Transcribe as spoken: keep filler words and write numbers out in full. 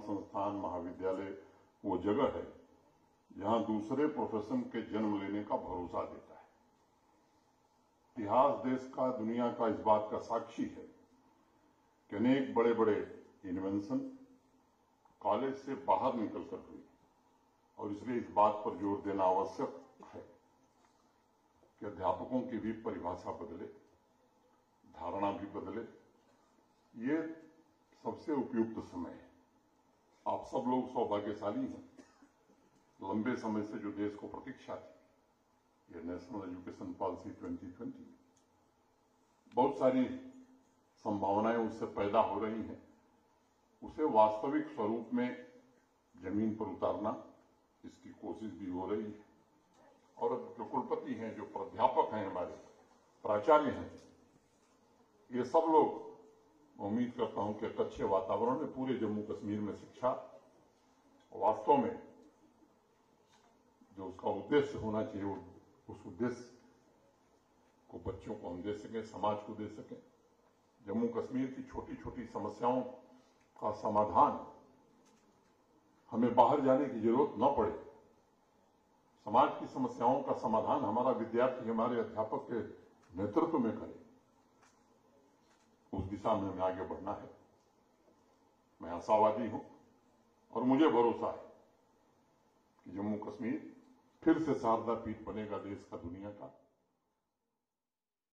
संस्थान महाविद्यालय वो जगह है जहां दूसरे प्रोफेशन के जन्म लेने का भरोसा देता है। इतिहास देश का, दुनिया का इस बात का साक्षी है कि अनेक बड़े बड़े इन्वेंशन कॉलेज से बाहर निकलकर हुई और इसलिए इस बात पर जोर देना आवश्यक है कि अध्यापकों की भी परिभाषा बदले, धारणा भी बदले। ये सबसे उपयुक्त समय है। आप सब लोग सौभाग्यशाली हैं। लंबे समय से जो देश को प्रतीक्षा थी, ये national education policy twenty twenty, बहुत सारी संभावनाएं उससे पैदा हो रही हैं। उसे वास्तविक स्वरूप में जमीन पर उतारना, इसकी कोशिश भी हो रही है। और जो कुलपति हैं, जो प्राध्यापक हैं, हमारे प्राचार्य हैं, ये सब लोग, उम्मीद करता हूं कि अच्छे वातावरण में पूरे जम्मू कश्मीर में शिक्षा वास्तव में जो उसका उद्देश्य होना चाहिए, उस उद्देश्य को बच्चों को हम दे सकें, समाज को दे सकें। जम्मू कश्मीर की छोटी छोटी समस्याओं का समाधान हमें बाहर जाने की जरूरत न पड़े। समाज की समस्याओं का समाधान हमारा विद्यार्थी, हमारे अध्यापक के नेतृत्व में करे। उस दिशा में हमें आगे बढ़ना है। मैं आशावादी हूं और मुझे भरोसा है कि जम्मू कश्मीर फिर से शारदा पीठ बनेगा देश का, दुनिया का।